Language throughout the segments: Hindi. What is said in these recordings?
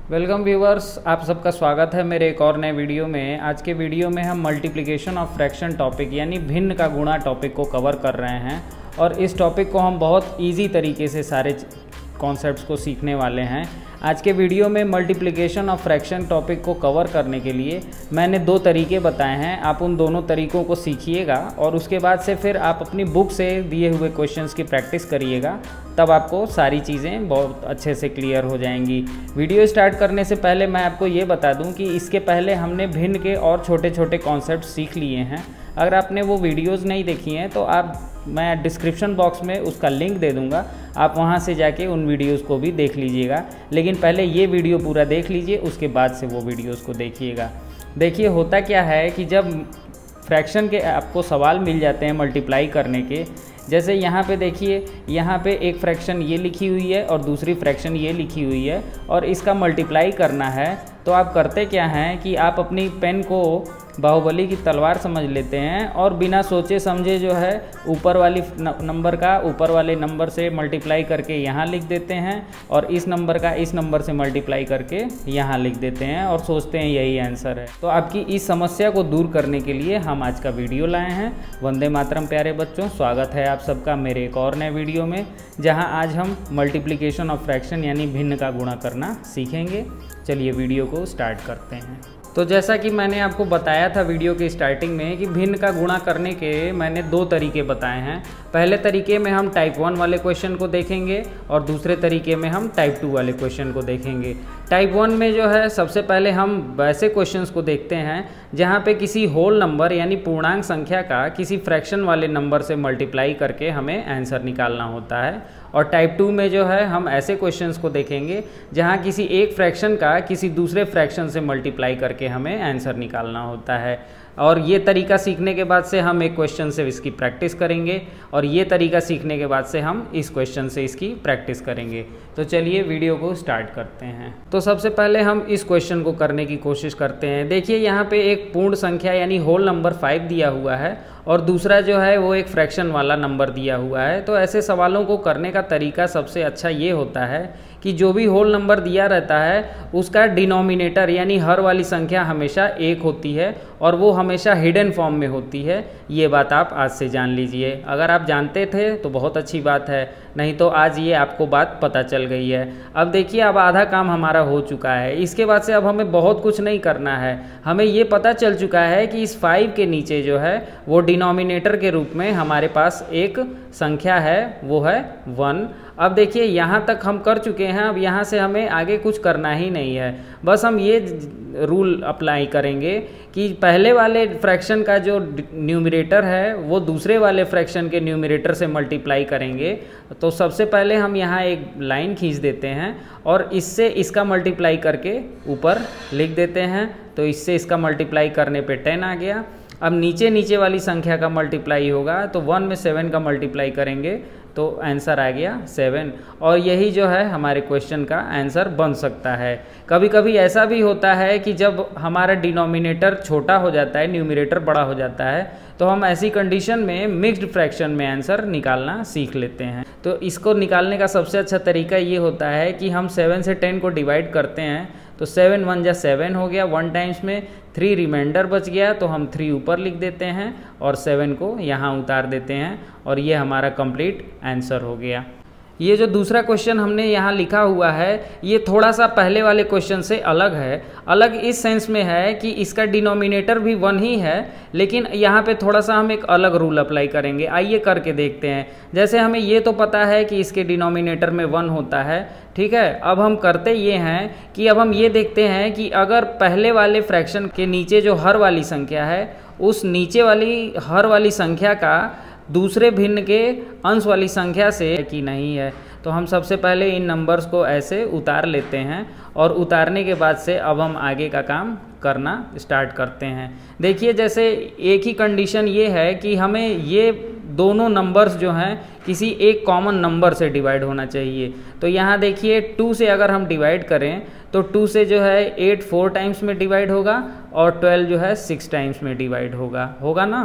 वेलकम व्यूवर्स, आप सबका स्वागत है मेरे एक और नए वीडियो में। आज के वीडियो में हम मल्टीप्लिकेशन ऑफ फ्रैक्शन टॉपिक यानी भिन्न का गुणा टॉपिक को कवर कर रहे हैं और इस टॉपिक को हम बहुत इजी तरीके से सारे कॉन्सेप्ट्स को सीखने वाले हैं। आज के वीडियो में मल्टीप्लिकेशन ऑफ फ्रैक्शन टॉपिक को कवर करने के लिए मैंने दो तरीके बताए हैं। आप उन दोनों तरीकों को सीखिएगा और उसके बाद से फिर आप अपनी बुक से दिए हुए क्वेश्चंस की प्रैक्टिस करिएगा, तब आपको सारी चीज़ें बहुत अच्छे से क्लियर हो जाएंगी। वीडियो स्टार्ट करने से पहले मैं आपको ये बता दूं कि इसके पहले हमने भिन्न के और छोटे छोटे कॉन्सेप्ट सीख लिए हैं। अगर आपने वो वीडियोज़ नहीं देखी हैं तो मैं डिस्क्रिप्शन बॉक्स में उसका लिंक दे दूंगा, आप वहां से जाके उन वीडियोस को भी देख लीजिएगा। लेकिन पहले ये वीडियो पूरा देख लीजिए, उसके बाद से वो वीडियोस को देखिएगा। देखिए होता क्या है कि जब फ्रैक्शन के आपको सवाल मिल जाते हैं मल्टीप्लाई करने के, जैसे यहाँ पे देखिए, यहाँ पे एक फ्रैक्शन ये लिखी हुई है और दूसरी फ्रैक्शन ये लिखी हुई है और इसका मल्टीप्लाई करना है, तो आप करते क्या हैं कि आप अपनी पेन को बाहुबली की तलवार समझ लेते हैं और बिना सोचे समझे जो है ऊपर वाली नंबर का ऊपर वाले नंबर से मल्टीप्लाई करके यहाँ लिख देते हैं और इस नंबर का इस नंबर से मल्टीप्लाई करके यहाँ लिख देते हैं और सोचते हैं यही आंसर है। तो आपकी इस समस्या को दूर करने के लिए हम आज का वीडियो लाए हैं। वंदे मातरम प्यारे बच्चों, स्वागत है आप सबका मेरे एक और नए वीडियो में, जहाँ आज हम मल्टीप्लिकेशन ऑफ फ्रैक्शन यानी भिन्न का गुणा करना सीखेंगे। चलिए वीडियो को स्टार्ट करते हैं। तो जैसा कि मैंने आपको बताया था वीडियो की स्टार्टिंग में कि भिन्न का गुणा करने के मैंने दो तरीके बताए हैं। पहले तरीके में हम टाइप 1 वाले क्वेश्चन को देखेंगे और दूसरे तरीके में हम टाइप 2 वाले क्वेश्चन को देखेंगे। टाइप 1 में जो है सबसे पहले हम वैसे क्वेश्चंस को देखते हैं जहां पे किसी होल नंबर यानी पूर्णांक संख्या का किसी फ्रैक्शन वाले नंबर से मल्टीप्लाई करके हमें आंसर निकालना होता है। और टाइप 2 में जो है हम ऐसे क्वेश्चंस को देखेंगे जहां किसी एक फ्रैक्शन का किसी दूसरे फ्रैक्शन से मल्टीप्लाई करके हमें आंसर निकालना होता है। और ये तरीका सीखने के बाद से हम एक क्वेश्चन से इसकी प्रैक्टिस करेंगे और ये तरीका सीखने के बाद से हम इस क्वेश्चन से इसकी प्रैक्टिस करेंगे। तो चलिए वीडियो को स्टार्ट करते हैं। तो सबसे पहले हम इस क्वेश्चन को करने की कोशिश करते हैं। देखिए यहाँ पे एक पूर्ण संख्या यानी होल नंबर 5 दिया हुआ है और दूसरा जो है वो एक फ्रैक्शन वाला नंबर दिया हुआ है। तो ऐसे सवालों को करने का तरीका सबसे अच्छा ये होता है कि जो भी होल नंबर दिया रहता है उसका डिनोमिनेटर यानी हर वाली संख्या हमेशा 1 होती है और वो हमेशा हिडन फॉर्म में होती है। ये बात आप आज से जान लीजिए। अगर आप जानते थे तो बहुत अच्छी बात है, नहीं तो आज ये आपको बात पता चल गई है। अब देखिए, अब आधा काम हमारा हो चुका है। इसके बाद से अब हमें बहुत कुछ नहीं करना है। हमें ये पता चल चुका है कि इस 5 के नीचे जो है वो डिनोमिनेटर के रूप में हमारे पास एक संख्या है, वो है 1। अब देखिए यहाँ तक हम कर चुके हैं। अब यहाँ से हमें आगे कुछ करना ही नहीं है, बस हम ये रूल अप्लाई करेंगे कि पहले वाले फ्रैक्शन का जो न्यूमरेटर है वो दूसरे वाले फ्रैक्शन के न्यूमरेटर से मल्टीप्लाई करेंगे। तो सबसे पहले हम यहाँ एक लाइन खींच देते हैं और इससे इसका मल्टीप्लाई करके ऊपर लिख देते हैं। तो इससे इसका मल्टीप्लाई करने पे 10 आ गया। अब नीचे वाली संख्या का मल्टीप्लाई होगा तो 1 में 7 का मल्टीप्लाई करेंगे तो आंसर आ गया 7। और यही जो है हमारे क्वेश्चन का आंसर बन सकता है। कभी कभी ऐसा भी होता है कि जब हमारा डिनोमिनेटर छोटा हो जाता है, न्यूमरेटर बड़ा हो जाता है, तो हम ऐसी कंडीशन में मिक्स्ड फ्रैक्शन में आंसर निकालना सीख लेते हैं। तो इसको निकालने का सबसे अच्छा तरीका ये होता है कि हम 7 से 10 को डिवाइड करते हैं तो 7 1 जा 7 हो गया, 1 टाइम्स में 3 रिमाइंडर बच गया तो हम 3 ऊपर लिख देते हैं और 7 को यहाँ उतार देते हैं और ये हमारा कंप्लीट आंसर हो गया। ये जो दूसरा क्वेश्चन हमने यहाँ लिखा हुआ है ये थोड़ा सा पहले वाले क्वेश्चन से अलग है। अलग इस सेंस में है कि इसका डिनोमिनेटर भी 1 ही है, लेकिन यहाँ पे थोड़ा सा हम एक अलग रूल अप्लाई करेंगे। आइए करके देखते हैं। जैसे हमें ये तो पता है कि इसके डिनोमिनेटर में 1 होता है, ठीक है। अब हम करते ये हैं कि अब हम ये देखते हैं कि अगर पहले वाले फ्रैक्शन के नीचे जो हर वाली संख्या है उस नीचे वाली हर वाली संख्या का दूसरे भिन्न के अंश वाली संख्या से कि नहीं है। तो हम सबसे पहले इन नंबर्स को ऐसे उतार लेते हैं और उतारने के बाद से अब हम आगे का काम करना स्टार्ट करते हैं। देखिए, जैसे एक ही कंडीशन ये है कि हमें ये दोनों नंबर्स जो हैं किसी एक कॉमन नंबर से डिवाइड होना चाहिए। तो यहाँ देखिए 2 से अगर हम डिवाइड करें तो 2 से जो है 8 4 टाइम्स में डिवाइड होगा और 12 जो है 6 टाइम्स में डिवाइड होगा ना।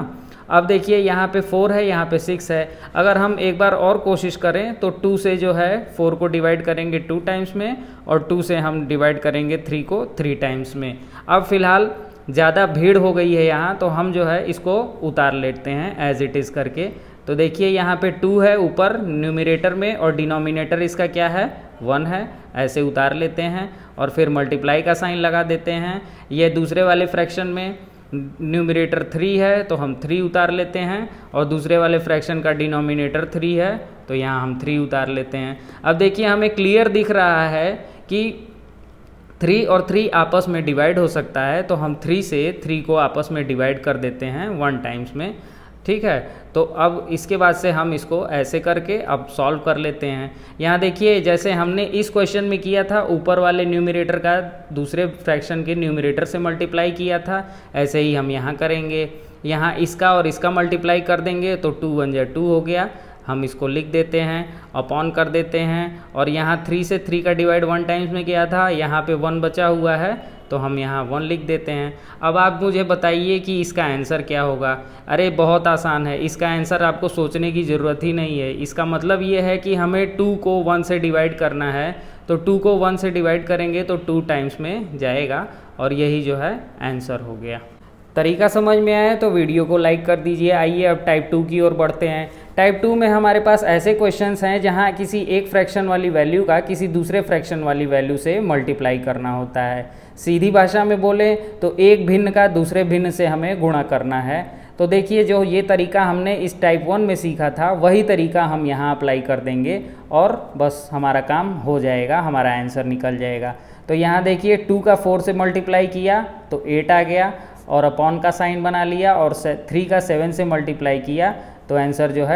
अब देखिए यहाँ पे 4 है, यहाँ पे 6 है। अगर हम एक बार और कोशिश करें तो 2 से जो है 4 को डिवाइड करेंगे 2 टाइम्स में, और 2 से हम डिवाइड करेंगे 3 को 3 टाइम्स में। अब फिलहाल ज़्यादा भीड़ हो गई है यहाँ, तो हम जो है इसको उतार लेते हैं एज इट इज़ करके। तो देखिए यहाँ पे 2 है ऊपर न्यूमरेटर में, और डिनोमिनेटर इसका क्या है 1 है। ऐसे उतार लेते हैं और फिर मल्टीप्लाई का साइन लगा देते हैं। ये दूसरे वाले फ्रैक्शन में न्यूमरेटर 3 है तो हम 3 उतार लेते हैं, और दूसरे वाले फ्रैक्शन का डिनोमिनेटर 3 है तो यहाँ हम 3 उतार लेते हैं। अब देखिए हमें क्लियर दिख रहा है कि 3 और 3 आपस में डिवाइड हो सकता है, तो हम 3 से 3 को आपस में डिवाइड कर देते हैं 1 टाइम्स में। ठीक है, तो अब इसके बाद से हम इसको ऐसे करके अब सॉल्व कर लेते हैं। यहाँ देखिए जैसे हमने इस क्वेश्चन में किया था, ऊपर वाले न्यूमरेटर का दूसरे फ्रैक्शन के न्यूमरेटर से मल्टीप्लाई किया था, ऐसे ही हम यहाँ करेंगे। यहाँ इसका और इसका मल्टीप्लाई कर देंगे तो 2 1 जा 2 हो गया। हम इसको लिख देते हैं, अपॉन कर देते हैं, और यहाँ 3 से 3 का डिवाइड 1 टाइम्स में किया था, यहाँ पे 1 बचा हुआ है तो हम यहाँ 1 लिख देते हैं। अब आप मुझे बताइए कि इसका आंसर क्या होगा। अरे बहुत आसान है, इसका आंसर आपको सोचने की ज़रूरत ही नहीं है। इसका मतलब ये है कि हमें 2 को 1 से डिवाइड करना है, तो 2 को 1 से डिवाइड करेंगे तो 2 टाइम्स में जाएगा, और यही जो है आंसर हो गया। तरीका समझ में आया तो वीडियो को लाइक कर दीजिए। आइए अब टाइप 2 की ओर बढ़ते हैं। टाइप 2 में हमारे पास ऐसे क्वेश्चंस हैं जहां किसी एक फ्रैक्शन वाली वैल्यू का किसी दूसरे फ्रैक्शन वाली वैल्यू से मल्टीप्लाई करना होता है। सीधी भाषा में बोले तो एक भिन्न का दूसरे भिन्न से हमें गुणा करना है। तो देखिए जो ये तरीका हमने इस टाइप 1 में सीखा था वही तरीका हम यहाँ अप्लाई कर देंगे, और बस हमारा काम हो जाएगा, हमारा आंसर निकल जाएगा। तो यहाँ देखिए 2 का 4 से मल्टीप्लाई किया तो 8 आ गया, और अपॉन का साइन बना लिया, और 3 का 7 से मल्टीप्लाई किया तो आंसर जो है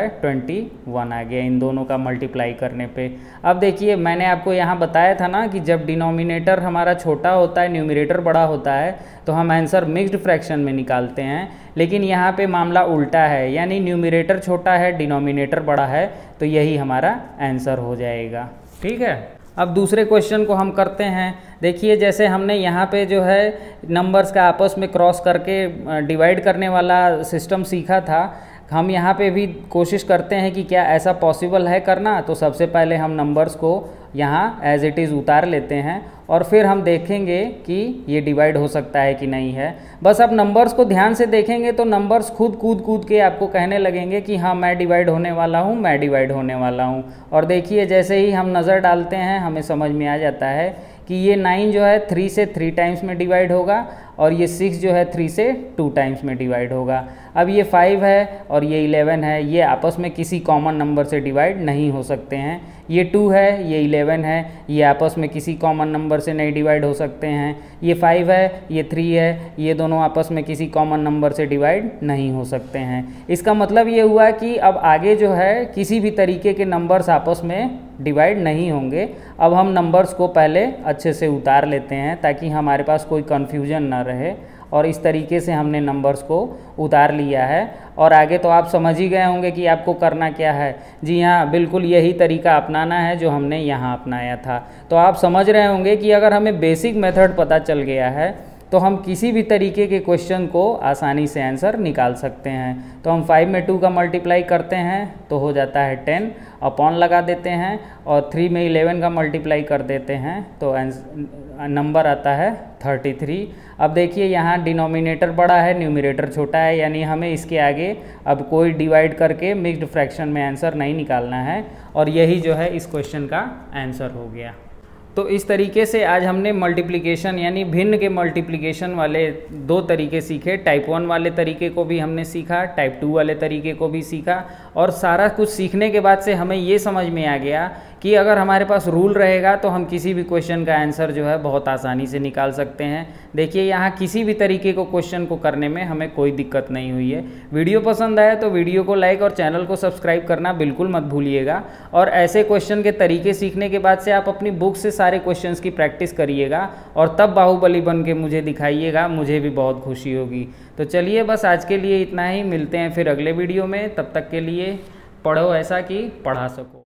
21 आ गया इन दोनों का मल्टीप्लाई करने पे। अब देखिए मैंने आपको यहाँ बताया था ना कि जब डिनोमिनेटर हमारा छोटा होता है न्यूमरेटर बड़ा होता है तो हम आंसर मिक्स्ड फ्रैक्शन में निकालते हैं, लेकिन यहाँ पे मामला उल्टा है, यानी न्यूमरेटर छोटा है डिनोमिनेटर बड़ा है, तो यही हमारा आंसर हो जाएगा। ठीक है, अब दूसरे क्वेश्चन को हम करते हैं। देखिए जैसे हमने यहाँ पे जो है नंबर्स का आपस में क्रॉस करके डिवाइड करने वाला सिस्टम सीखा था, हम यहाँ पे भी कोशिश करते हैं कि क्या ऐसा पॉसिबल है करना। तो सबसे पहले हम नंबर्स को यहाँ एज इट इज़ उतार लेते हैं, और फिर हम देखेंगे कि ये डिवाइड हो सकता है कि नहीं है। बस अब नंबर्स को ध्यान से देखेंगे तो नंबर्स खुद कूद के आपको कहने लगेंगे कि हाँ मैं डिवाइड होने वाला हूँ, मैं डिवाइड होने वाला हूँ। और देखिए जैसे ही हम नज़र डालते हैं हमें समझ में आ जाता है कि ये 9 जो है 3 से 3 टाइम्स में डिवाइड होगा, और ये 6 जो है 3 से 2 टाइम्स में डिवाइड होगा। अब ये 5 है और ये 11 है, ये आपस में किसी कॉमन नंबर से डिवाइड नहीं हो सकते हैं। ये 2 है, ये 11 है, ये आपस में किसी कॉमन नंबर से नहीं डिवाइड हो सकते हैं। ये 5 है, ये 3 है, ये दोनों आपस में किसी कॉमन नंबर से डिवाइड नहीं हो सकते हैं। इसका मतलब ये हुआ कि अब आगे जो है किसी भी तरीके के नंबर्स आपस में डिवाइड नहीं होंगे। अब हम नंबर्स को पहले अच्छे से उतार लेते हैं ताकि हमारे पास कोई कन्फ्यूजन ना रहे, और इस तरीके से हमने नंबर्स को उतार लिया है। और आगे तो आप समझ ही गए होंगे कि आपको करना क्या है। जी हाँ, बिल्कुल यही तरीका अपनाना है जो हमने यहाँ अपनाया था। तो आप समझ रहे होंगे कि अगर हमें बेसिक मेथड पता चल गया है तो हम किसी भी तरीके के क्वेश्चन को आसानी से आंसर निकाल सकते हैं। तो हम 5 में 2 का मल्टीप्लाई करते हैं तो हो जाता है 10, अपॉन लगा देते हैं, और 3 में 11 का मल्टीप्लाई कर देते हैं तो नंबर आता है 33। अब देखिए यहाँ डिनोमिनेटर बड़ा है, न्यूमरेटर छोटा है, यानी हमें इसके आगे अब कोई डिवाइड करके मिक्स्ड फ्रैक्शन में आंसर नहीं निकालना है, और यही जो है इस क्वेश्चन का आंसर हो गया। तो इस तरीके से आज हमने मल्टीप्लिकेशन यानी भिन्न के मल्टीप्लिकेशन वाले 2 तरीके सीखे। टाइप 1 वाले तरीके को भी हमने सीखा, टाइप 2 वाले तरीके को भी सीखा, और सारा कुछ सीखने के बाद से हमें ये समझ में आ गया कि अगर हमारे पास रूल रहेगा तो हम किसी भी क्वेश्चन का आंसर जो है बहुत आसानी से निकाल सकते हैं। देखिए यहाँ किसी भी तरीके को क्वेश्चन को करने में हमें कोई दिक्कत नहीं हुई है। वीडियो पसंद आया तो वीडियो को लाइक और चैनल को सब्सक्राइब करना बिल्कुल मत भूलिएगा। और ऐसे क्वेश्चन के तरीके सीखने के बाद से आप अपनी बुक से सारे क्वेश्चंस की प्रैक्टिस करिएगा, और तब बाहुबली बन के मुझे दिखाइएगा, मुझे भी बहुत खुशी होगी। तो चलिए बस आज के लिए इतना ही, मिलते हैं फिर अगले वीडियो में। तब तक के लिए पढ़ो ऐसा कि पढ़ा सको।